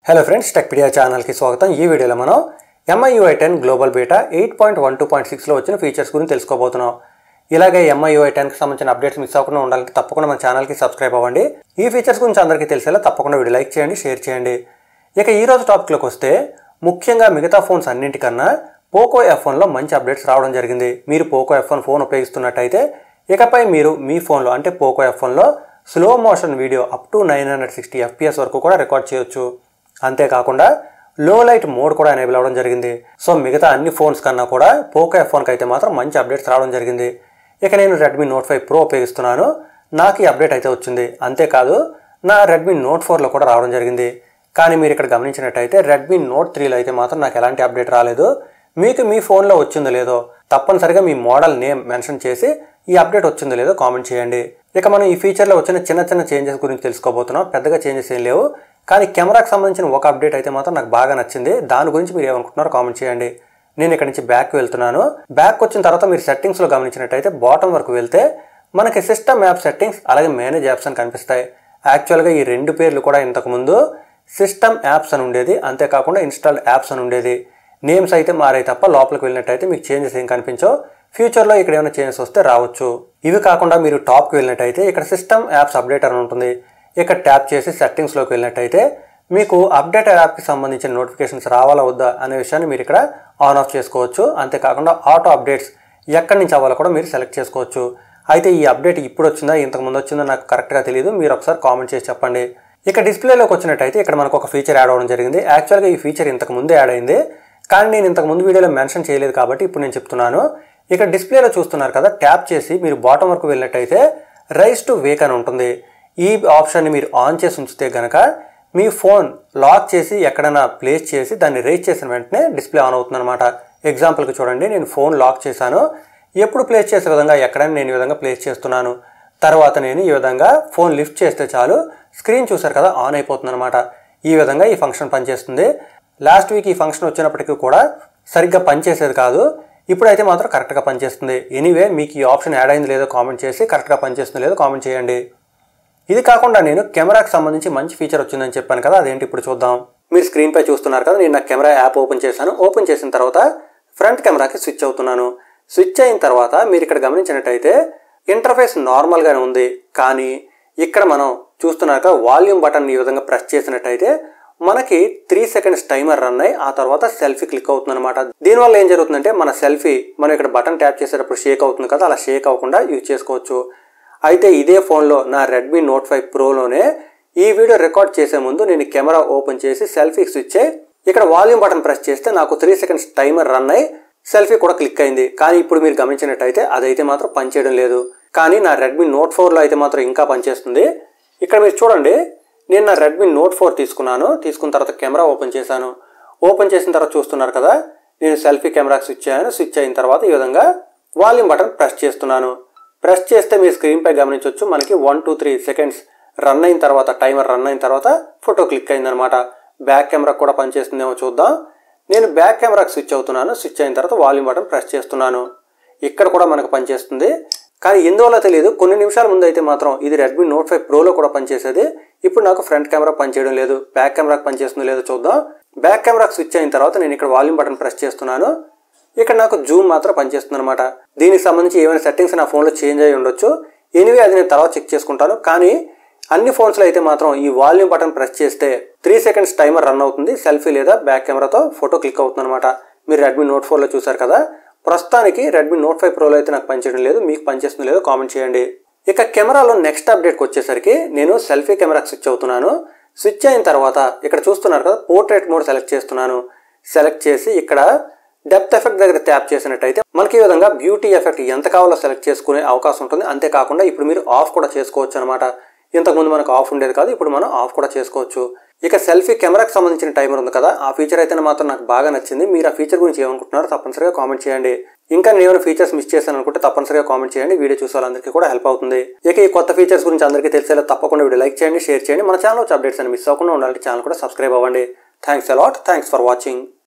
Hello friends, Techpedia ఛానల్కి స్వాగతం. ఈ వీడియోలో మనం MIUI 10 గ్లోబల్ బీటా 8.1.2.6లో వచ్చిన ఫీచర్స్ గురించి తెలుసుకోబోతున్నాం. ఇలాగే MIUI 10కి సంబంధించిన అప్డేట్స్ మిస్ అవ్వకుండా ఉండాలంటే తప్పకుండా మన ఛానల్కి సబ్స్క్రైబ్ అవ్వండి. ఈ ఫీచర్స్ గురించి అందరికీ తెలిసేలా తప్పకుండా వీడియో లైక్ చేయండి, షేర్ చేయండి. ఇక ఈ రోజు టాపిక్లోకి వస్తే, ముఖ్యంగా మిగతా ఫోన్స్ అన్నింటికన్నా పోకో F1లో మంచి అప్డేట్స్ రావడం జరిగింది. మీరు పోకో F1 ఫోన్ ఉపయోగిస్తున్నట్టయితే ఇకపై మీరు మీ ఫోన్లో అంటే పోకో F1లో slow motion video up to 960 FPS వరకు కూడా రికార్డ్ చేయొచ్చు. అంతేకాకుండా లో లైట్ మోడ్ కూడా ఎనేబుల్ అవ్వడం జరిగింది. సో మిగతా అన్ని ఫోన్స్ కన్నా కూడా పోకో F1కి అయితే మాత్రం మంచి అప్డేట్స్ రావడం జరిగింది. ఇక నేను రెడ్మీ నోట్ 5 ప్రో ఉపయోగిస్తున్నాను, నాకు ఈ అప్డేట్ అయితే వచ్చింది. అంతేకాదు నా రెడ్మీ నోట్ 4లో కూడా రావడం జరిగింది. కానీ మీరు ఇక్కడ గమనించినట్టయితే రెడ్మీ నోట్ 3లో అయితే మాత్రం నాకు ఎలాంటి అప్డేట్ రాలేదు. మీకు మీ ఫోన్లో వచ్చిందో లేదో తప్పనిసరిగా మీ మోడల్ నేమ్ మెన్షన్ చేసి ఈ అప్డేట్ వచ్చిందో లేదో కామెంట్ చేయండి. ఇక మనం ఈ ఫీచర్లో వచ్చిన చిన్న చిన్న చేంజెస్ గురించి తెలుసుకోబోతున్నాం. పెద్దగా చేంజెస్ ఏం లేవు, కానీ కెమెరాకి సంబంధించిన ఒక అప్డేట్ అయితే మాత్రం నాకు బాగా నచ్చింది. దాని గురించి మీరు ఏమనుకుంటున్నారో కామెంట్ చేయండి. నేను ఇక్కడ నుంచి బ్యాక్ వెళ్తున్నాను. బ్యాక్ వచ్చిన తర్వాత మీరు సెట్టింగ్స్లో గమనించినట్టయితే బాటం వరకు వెళ్తే మనకి సిస్టమ్ యాప్ సెట్టింగ్స్ అలాగే మేనేజ్ యాప్స్ అని కనిపిస్తాయి. యాక్చువల్గా ఈ రెండు పేర్లు కూడా ఇంతకుముందు సిస్టమ్ యాప్స్ అని ఉండేది, అంతేకాకుండా ఇన్స్టాల్డ్ యాప్స్ అని ఉండేది. నేమ్స్ అయితే మారాయి తప్ప లోపలికి వెళ్ళినట్టయితే మీకు చేంజెస్ ఏం కనిపించో. ఫ్యూచర్లో ఇక్కడ ఏమైనా చేంజెస్ వస్తే రావచ్చు. ఇవి కాకుండా మీరు టాప్కి వెళ్ళినట్టయితే ఇక్కడ సిస్టమ్ యాప్స్ అప్డేట్ అని ఉంటుంది. ఇక్కడ ట్యాప్ చేసి సెట్టింగ్స్లోకి వెళ్ళినట్టయితే మీకు అప్డేటెడ్ యాప్కి సంబంధించిన నోటిఫికేషన్స్ రావాలా వద్దా అనే విషయాన్ని మీరు ఇక్కడ ఆన్ ఆఫ్ చేసుకోవచ్చు. అంతేకాకుండా ఆటో అప్డేట్స్ ఎక్కడి నుంచి అవ్వాలో కూడా మీరు సెలెక్ట్ చేసుకోవచ్చు. అయితే ఈ అప్డేట్ ఇప్పుడు వచ్చిందా ఇంతకుముందు వచ్చిందో నాకు కరెక్ట్గా తెలియదు, మీరు ఒకసారి కామెంట్ చేసి చెప్పండి. ఇక డిస్ప్లేలోకి వచ్చినట్టయితే ఇక్కడ మనకు ఒక ఫీచర్ యాడ్ అవ్వడం జరిగింది. యాక్చువల్గా ఈ ఫీచర్ ఇంతకు ముందే యాడ్ అయింది, కానీ నేను ఇంతకు ముందు వీడియోలో మెన్షన్ చేయలేదు కాబట్టి ఇప్పుడు నేను చెప్తున్నాను. ఇక్కడ డిస్ప్లేలో చూస్తున్నారు కదా, ట్యాప్ చేసి మీరు బాటం వరకు వెళ్ళినట్టయితే రైజ్ టు వేక్ అని ఉంటుంది. ఈ ఆప్షన్ని మీరు ఆన్ చేసి ఉంచితే కనుక మీ ఫోన్ లాక్ చేసి ఎక్కడైనా ప్లేస్ చేసి దాన్ని రైజ్ చేసిన వెంటనే డిస్ప్లే ఆన్ అవుతుంది అనమాట. ఎగ్జాంపుల్కి చూడండి, నేను ఫోన్ లాక్ చేశాను, ఎప్పుడు ప్లేస్ చేసే విధంగా ఎక్కడైనా నేను ఈ విధంగా ప్లేస్ చేస్తున్నాను. తర్వాత నేను ఈ విధంగా ఫోన్ లిఫ్ట్ చేస్తే చాలు స్క్రీన్ చూసారు కదా ఆన్ అయిపోతుంది అనమాట. ఈ విధంగా ఈ ఫంక్షన్ పనిచేస్తుంది. లాస్ట్ వీక్ ఈ ఫంక్షన్ వచ్చినప్పటికీ కూడా సరిగ్గా పనిచేసేది కాదు, ఇప్పుడైతే మాత్రం కరెక్ట్గా పనిచేస్తుంది. ఎనీవే మీకు ఈ ఆప్షన్ యాడ్ అయింది లేదో కామెంట్ చేసి కరెక్ట్గా పనిచేస్తుందో లేదో కామెంట్ చేయండి. ఇది కాకుండా నేను కెమెరాకి సంబంధించి మంచి ఫీచర్ వచ్చిందని చెప్పాను కదా, అదేంటి ఇప్పుడు చూద్దాం. మీరు స్క్రీన్పై చూస్తున్నారు కదా, నేను నా కెమెరా యాప్ ఓపెన్ చేశాను. ఓపెన్ చేసిన తర్వాత ఫ్రంట్ కెమెరాకి స్విచ్ అవుతున్నాను. స్విచ్ అయిన తర్వాత మీరు ఇక్కడ గమనించినట్టయితే ఇంటర్ఫేస్ నార్మల్గానే ఉంది, కానీ ఇక్కడ మనం చూస్తున్నారు కదా వాల్యూమ్ బటన్ ఈ విధంగా ప్రెస్ చేసినట్టయితే మనకి 3 seconds టైమర్ రన్ అయ్యి ఆ తర్వాత సెల్ఫీ క్లిక్ అవుతుంది అనమాట. దీనివల్ల ఏం జరుగుతుందంటే మన సెల్ఫీ మనం ఇక్కడ బటన్ ట్యాప్ చేసేటప్పుడు షేక్ అవుతుంది కదా, అలా షేక్ అవ్వకుండా యూజ్ చేసుకోవచ్చు. అయితే ఇదే ఫోన్లో నా రెడ్మీ నోట్ 5 ప్రోలోనే ఈ వీడియో రికార్డ్ చేసే ముందు నేను కెమెరా ఓపెన్ చేసి సెల్ఫీ స్విచ్ అయ్యి ఇక్కడ వాల్యూమ్ బటన్ ప్రెస్ చేస్తే నాకు 3 seconds టైమర్ రన్ అయ్యి సెల్ఫీ కూడా క్లిక్ అయింది. కానీ ఇప్పుడు మీరు గమనించినట్టయితే అదైతే మాత్రం పనిచేయడం లేదు. కానీ నా రెడ్మీ నోట్ 4లో అయితే మాత్రం ఇంకా పనిచేస్తుంది. ఇక్కడ మీరు చూడండి, నేను నా రెడ్మీ నోట్ 4 తీసుకున్న తర్వాత కెమెరా ఓపెన్ చేశాను. ఓపెన్ చేసిన తర్వాత చూస్తున్నారు కదా, నేను సెల్ఫీ కెమెరాకి స్విచ్ అయ్యాను. స్విచ్ అయిన తర్వాత ఈ విధంగా వాల్యూమ్ బటన్ ప్రెస్ చేస్తున్నాను. ప్రెస్ చేస్తే మీ స్క్రీన్పై గమనించవచ్చు, మనకి 1 to 3 seconds రన్ అయిన తర్వాత టైమర్ రన్ అయిన తర్వాత ఫోటో క్లిక్ అయిందనమాట. బ్యాక్ కెమెరా కూడా పనిచేస్తుందేమో చూద్దాం. నేను బ్యాక్ కెమెరాకి స్విచ్ అవుతున్నాను. స్విచ్ అయిన తర్వాత వాల్యూమ్ బటన్ ప్రెస్ చేస్తున్నాను. ఇక్కడ కూడా మనకు పనిచేస్తుంది, కానీ ఎందువల్ల తెలియదు. కొన్ని నిమిషాల ముందు అయితే మాత్రం ఇది రెడ్మీ నోట్ 5 ప్రోలో కూడా పనిచేసేది. ఇప్పుడు నాకు ఫ్రంట్ కెమెరా పనిచేయడం లేదు. బ్యాక్ కెమెరాకి పనిచేస్తుందో లేదో చూద్దాం. బ్యాక్ కెమెరాకి స్విచ్ అయిన తర్వాత నేను ఇక్కడ వాల్యూమ్ బటన్ ప్రెస్ చేస్తున్నాను. ఇక్కడ నాకు జూమ్ మాత్రం పనిచేస్తుంది అనమాట. దీనికి సంబంధించి ఏమైనా సెట్టింగ్స్ నా ఫోన్లో చేంజ్ అయ్యి ఉండొచ్చు. ఎనీవే అది నేను తర్వాత చెక్ చేసుకుంటాను. కానీ అన్ని ఫోన్స్లో అయితే మాత్రం ఈ వాల్యూమ్ బటన్ ప్రెస్ చేస్తే 3 seconds టైమర్ రన్ అవుతుంది. సెల్ఫీ లేదా బ్యాక్ కెమెరాతో ఫోటో క్లిక్ అవుతుంది అనమాట. మీరు రెడ్మీ నోట్ 4లో చూసారు కదా. ప్రస్తుతానికి రెడ్మీ నోట్ 5 ప్రోలో అయితే నాకు పనిచేయడం లేదు. మీకు పనిచేస్తుందో లేదో కామెంట్ చేయండి. ఇక కెమెరాలో నెక్స్ట్ అప్డేట్కి వచ్చేసరికి నేను సెల్ఫీ కెమెరాకి స్విచ్ అవుతున్నాను. స్విచ్ అయిన తర్వాత ఇక్కడ చూస్తున్నారు కదా, పోర్ట్రేట్ మోడ్ సెలెక్ట్ చేస్తున్నాను. సెలెక్ట్ చేసి ఇక్కడ డెప్త్ ఎఫెక్ట్ దగ్గర ట్యాప్ చేసినట్టయితే మనకి ఈ విధంగా బ్యూటీ ఎఫెక్ట్ ఎంత కావాలో సెలెక్ట్ చేసుకునే అవకాశం ఉంటుంది. అంతేకాకుండా ఇప్పుడు మీరు ఆఫ్ కూడా చేసుకోవచ్చు అనమాట. ఇంతకుముందు మనకు ఆఫ్ ఉండేది కాదు, ఇప్పుడు మనం ఆఫ్ కూడా చేసుకోవచ్చు. ఇక సెల్ఫీ కెమెరాకి సంబంధించిన టైమర్ ఉంది కదా, ఆ ఫీచర్ అయితే మాత్రం నాకు బాగా నచ్చింది. మీరు ఆ ఫీచర్ గురించి ఏమనుకుంటున్నారో తప్పనిసరిగా కామెంట్ చేయండి. ఇంకా నేను ఏమైనా ఫీచర్స్ మిస్ చేశాను అనుకుంటే తప్పనిసరిగా కామెంట్ చేయండి. వీడియో చూసే వాళ్ళందరికీ కూడా హెల్ప్ అవుతుంది. ఇక ఈ కొత్త ఫీచర్స్ గురించి అందరికీ తెలిసేలా తప్పకుండా వీడియో లైక్ చేయండి, షేర్ చేయండి. మన ఛానల్ వచ్చే అప్డేట్స్ అని మిస్ అవ్వకుండా ఉండాలంటే ఛానల్ కూడా సబ్స్క్రైబ్ అవ్వండి. Thanks a lot. Thanks for watching.